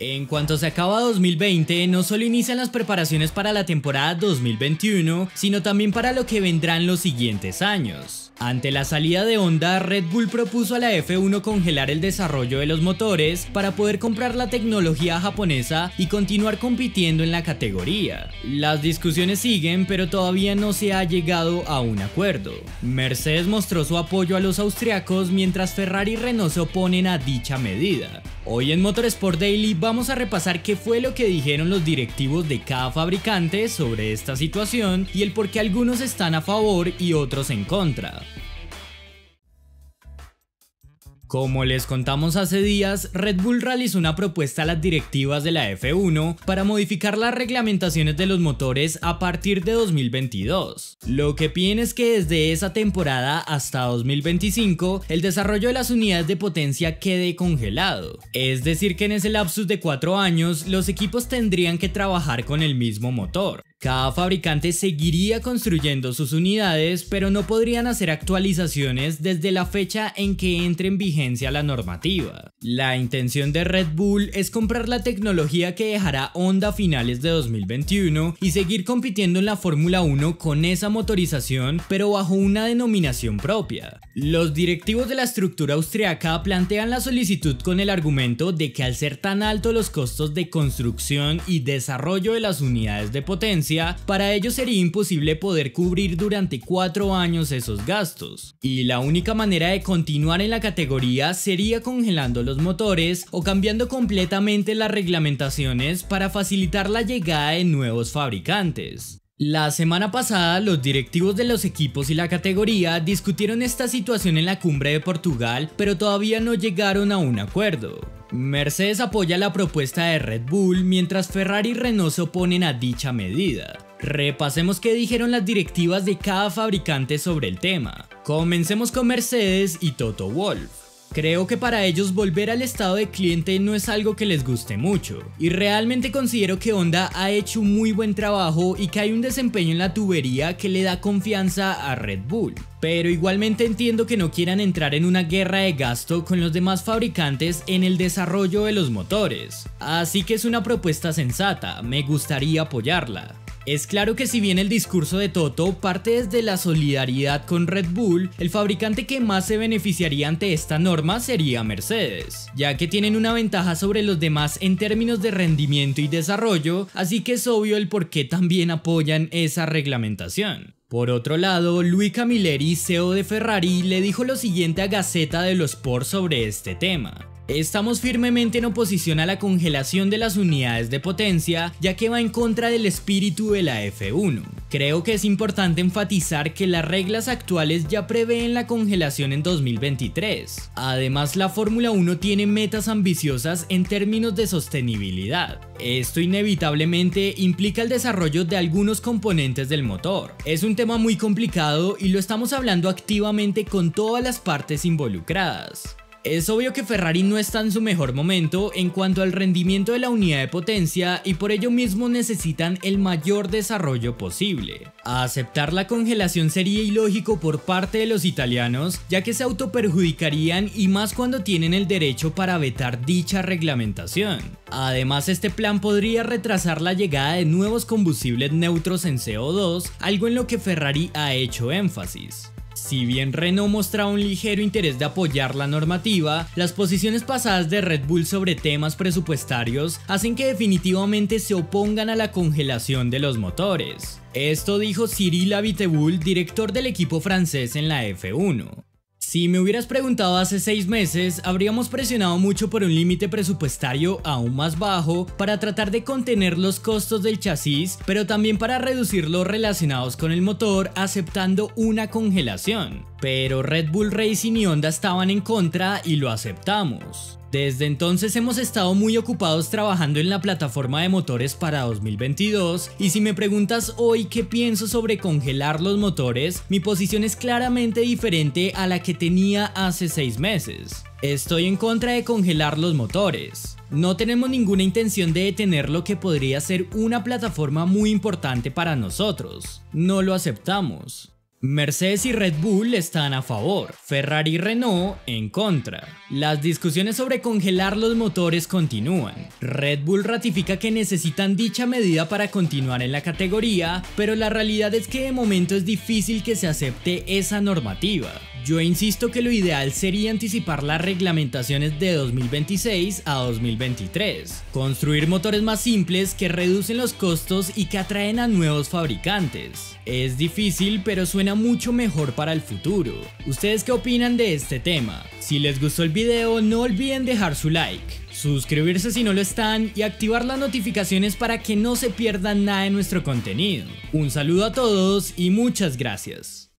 En cuanto se acaba 2020, no solo inician las preparaciones para la temporada 2021, sino también para lo que vendrá en los siguientes años. Ante la salida de Honda, Red Bull propuso a la F1 congelar el desarrollo de los motores para poder comprar la tecnología japonesa y continuar compitiendo en la categoría. Las discusiones siguen, pero todavía no se ha llegado a un acuerdo. Mercedes mostró su apoyo a los austriacos, mientras Ferrari y Renault se oponen a dicha medida. Hoy en Motorsport Daily vamos a repasar qué fue lo que dijeron los directivos de cada fabricante sobre esta situación y el por qué algunos están a favor y otros en contra. Como les contamos hace días, Red Bull realizó una propuesta a las directivas de la F1 para modificar las reglamentaciones de los motores a partir de 2022. Lo que piden es que desde esa temporada hasta 2025 el desarrollo de las unidades de potencia quede congelado. Es decir, que en ese lapsus de 4 años los equipos tendrían que trabajar con el mismo motor. Cada fabricante seguiría construyendo sus unidades, pero no podrían hacer actualizaciones desde la fecha en que entre en vigencia la normativa. La intención de Red Bull es comprar la tecnología que dejará Honda a finales de 2021 y seguir compitiendo en la Fórmula 1 con esa motorización, pero bajo una denominación propia. Los directivos de la estructura austriaca plantean la solicitud con el argumento de que al ser tan altos los costos de construcción y desarrollo de las unidades de potencia, para ellos sería imposible poder cubrir durante 4 años esos gastos, y la única manera de continuar en la categoría sería congelando los motores o cambiando completamente las reglamentaciones para facilitar la llegada de nuevos fabricantes. La semana pasada, los directivos de los equipos y la categoría discutieron esta situación en la cumbre de Portugal, pero todavía no llegaron a un acuerdo. Mercedes apoya la propuesta de Red Bull, mientras Ferrari y Renault se oponen a dicha medida. Repasemos qué dijeron las directivas de cada fabricante sobre el tema. Comencemos con Mercedes y Toto Wolff. Creo que para ellos volver al estado de cliente no es algo que les guste mucho, y realmente considero que Honda ha hecho un muy buen trabajo y que hay un desempeño en la tubería que le da confianza a Red Bull. Pero igualmente entiendo que no quieran entrar en una guerra de gasto con los demás fabricantes en el desarrollo de los motores, así que es una propuesta sensata, me gustaría apoyarla. Es claro que si bien el discurso de Toto parte desde la solidaridad con Red Bull, el fabricante que más se beneficiaría ante esta norma sería Mercedes, ya que tienen una ventaja sobre los demás en términos de rendimiento y desarrollo, así que es obvio el por qué también apoyan esa reglamentación. Por otro lado, Louis Camilleri, CEO de Ferrari, le dijo lo siguiente a Gazzetta dello Sport sobre este tema. Estamos firmemente en oposición a la congelación de las unidades de potencia, ya que va en contra del espíritu de la F1. Creo que es importante enfatizar que las reglas actuales ya prevén la congelación en 2023. Además, la Fórmula 1 tiene metas ambiciosas en términos de sostenibilidad. Esto inevitablemente implica el desarrollo de algunos componentes del motor. Es un tema muy complicado y lo estamos hablando activamente con todas las partes involucradas. Es obvio que Ferrari no está en su mejor momento en cuanto al rendimiento de la unidad de potencia y por ello mismo necesitan el mayor desarrollo posible. Aceptar la congelación sería ilógico por parte de los italianos, ya que se autoperjudicarían y más cuando tienen el derecho para vetar dicha reglamentación. Además, este plan podría retrasar la llegada de nuevos combustibles neutros en CO2, algo en lo que Ferrari ha hecho énfasis. Si bien Renault mostraba un ligero interés de apoyar la normativa, las posiciones pasadas de Red Bull sobre temas presupuestarios hacen que definitivamente se opongan a la congelación de los motores. Esto dijo Cyril Abiteboul, director del equipo francés en la F1. Si me hubieras preguntado hace 6 meses, habríamos presionado mucho por un límite presupuestario aún más bajo para tratar de contener los costos del chasis, pero también para reducir los relacionados con el motor, aceptando una congelación. Pero Red Bull Racing y Honda estaban en contra y lo aceptamos. Desde entonces hemos estado muy ocupados trabajando en la plataforma de motores para 2022 y si me preguntas hoy qué pienso sobre congelar los motores, mi posición es claramente diferente a la que tenía hace 6 meses. Estoy en contra de congelar los motores. No tenemos ninguna intención de detener lo que podría ser una plataforma muy importante para nosotros. No lo aceptamos. Mercedes y Red Bull están a favor, Ferrari y Renault en contra. Las discusiones sobre congelar los motores continúan. Red Bull ratifica que necesitan dicha medida para continuar en la categoría, pero la realidad es que de momento es difícil que se acepte esa normativa. Yo insisto que lo ideal sería anticipar las reglamentaciones de 2026 a 2023, construir motores más simples que reducen los costos y que atraen a nuevos fabricantes. Es difícil, pero suena mucho mejor para el futuro. ¿Ustedes qué opinan de este tema? Si les gustó el video, no olviden dejar su like, suscribirse si no lo están y activar las notificaciones para que no se pierdan nada de nuestro contenido. Un saludo a todos y muchas gracias.